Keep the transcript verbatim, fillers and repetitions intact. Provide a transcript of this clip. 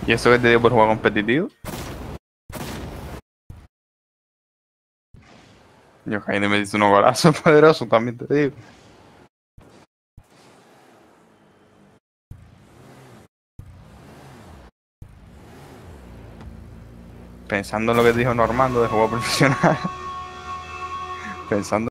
¿Y eso que te dio por jugar competitivo? Yo, Jaime, me dice unos golazos poderosos, también te digo. Pensando en lo que dijo Normando de juego profesional. Pensando